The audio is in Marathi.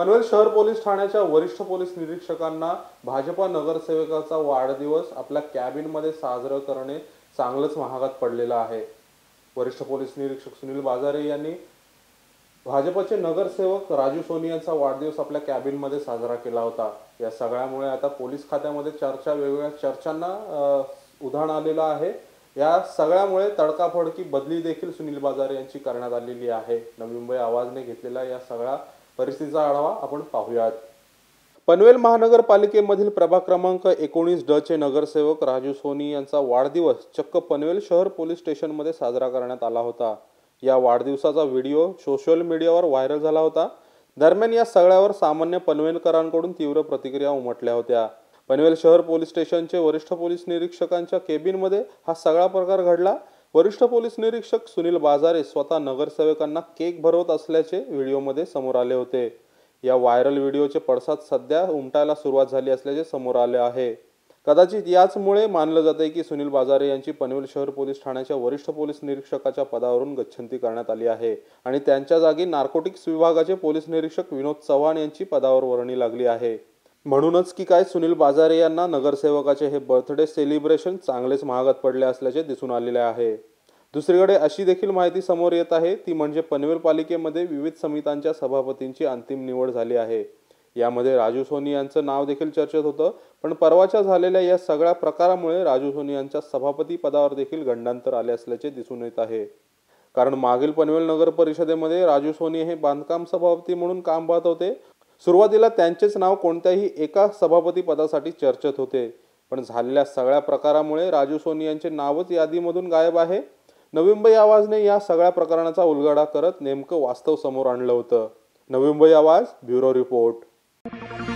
पनवेल शहर पोलीस ठाण्याच्या वरिष्ठ पोलीस निरीक्षकांना भाजपा नगरसेवकाचा वाढदिवस आपल्या कॅबिनमध्ये साजरा करणे चांगलंच महागात पडलेलं आहे। वरिष्ठ पोलीस निरीक्षक सुनील बाजारे यांनी भाजपचे नगरसेवक राजू सोनी यांचा वाढदिवस आपल्या कॅबिनमध्ये साजरा केला होता। या सगळ्यामुळे आता पोलीस खात्यामध्ये वेगवेगळ्या चर्चांना उधाण आलेलं आहे। या सगळ्यामुळे तडकाफडकी बदली देखील सुनील बाजारे यांची करण्यात आलेली आहे। नवी मुंबई आवाजने घेतलेला या सगळ्या परिस्थितीचा आढावा आपण पाहूयात। पनवेल महानगरपालिकेमधील प्रभाग क्रमांक 19 चे नगरसेवक राजू सोनी यांचा वाढदिवस चक्क पनवेल शहर पोलीस स्टेशनमध्ये साजरा करण्यात आला होता। या वाढदिवसाचा व्हिडिओ सोशल मीडियावर व्हायरल झाला होता। दरम्यान या सगळ्यावर सामान्य पनवेलकरांकडून तीव्र प्रतिक्रिया उमटल्या होत्या। पनवेल शहर पोलीस स्टेशनचे वरिष्ठ पोलीस निरीक्षकांच्या केबिनमध्ये हा सगळा प्रकार घडला। वरिष्ठ पोलीस निरीक्षक सुनील बाजारे स्वतः नगरसेवकांना केक भरवत असल्याचे व्हिडिओमध्ये समोर आले होते। या व्हायरल व्हिडिओचे पडसाद सध्या उमटायला सुरुवात झाली असल्याचे समोर आले आहे। कदाचित याचमुळे मानलं जाते की सुनील बाजारे यांची पनवेल शहर पोलीस ठाण्याच्या वरिष्ठ पोलीस निरीक्षकाच्या पदावरून गच्छंती करण्यात आली आहे आणि त्यांच्या जागी नार्कोटिक्स विभागाचे पोलीस निरीक्षक विनोद चव्हाण यांची पदावर वर्णी लागली आहे। म्हणूनच की काय सुनील बाजारे यांना नगरसेवकाचे हे बर्थडे सेलिब्रेशन चांगलेच महागात पडले असल्याचे दिसून आलेले आहे। दुसरीकडे अशी देखील माहिती समोर येत आहे ती म्हणजे पनवेल पालिकेमध्ये विविध समित्यांच्या सभापतींची अंतिम निवड झाली आहे। यामध्ये राजू सोनी यांचं नाव देखील चर्चेत होतं, पण परवाच्या झालेल्या या सगळ्या प्रकारामुळे राजू सोनी यांच्या सभापती पदावर देखील गंडांतर आले असल्याचे दिसून येत आहे। कारण मागील पनवेल नगर परिषदेमध्ये राजू सोनी हे बांधकाम सभापती म्हणून काम पाहत होते। सुरुवातीला त्यांचेच नाव कोणत्याही एका सभापती पदासाठी चर्चेत होते, पण झालेल्या सगळ्या प्रकारामुळे राजू सोनी यांचे नावच यादीमधून गायब आहे। नवी मुंबई आवाजने या सगळ्या प्रकरणाचा उलगडा करत नेमकं वास्तव समोर आणलं होतं। नवी मुंबई आवाज ब्युरो रिपोर्ट।